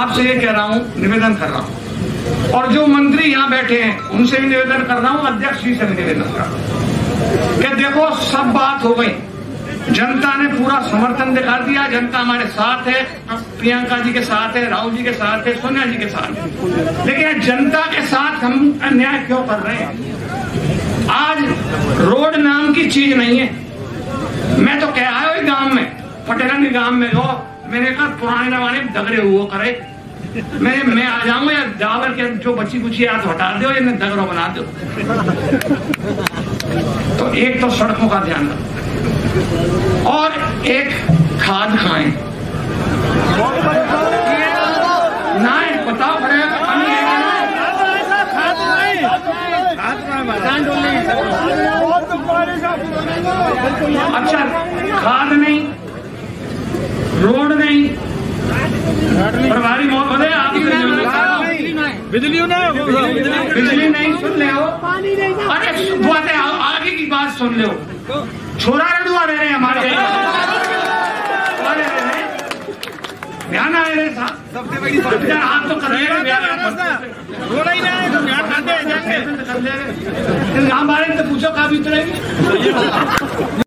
आपसे ये कह रहा हूँ, निवेदन कर रहा हूँ, और जो मंत्री यहाँ बैठे हैं उनसे भी निवेदन कर रहा हूँ, अध्यक्ष जी से भी निवेदन कर रहा हूँ कि देखो सब बात हो गई, जनता ने पूरा समर्थन दिखा दिया, जनता हमारे साथ है, प्रियंका जी के साथ है, राहुल जी के साथ है, सोनिया जी के साथ है, लेकिन जनता के साथ हम अन्याय क्यों कर रहे हैं? आज रोड नाम की चीज नहीं है। मैं तो कह आया गांव में, पटेरंग गांव में जो मैंने कहा पुराने जमाने में दगरे हुआ करे, मैं आ जाऊंगा या डाबर के जो बची कुची हाथ हटा दो या दगरो बना दो। तो एक तो सड़कों का ध्यान रखो और एक खाद खाएं ना, बताओ अच्छा, खाद नहीं, रोड नहीं, प्रभारी मौत बने, आप बिजली नहीं, सुन ले हो, अरे बातें आगे की बात सुन ले हो, छोरा रडुआ रह रहे हमारे ध्यान आए रहे साहब, सबसे बड़ी आप तो कर हमारे तो पूछो काफी उतरेगी।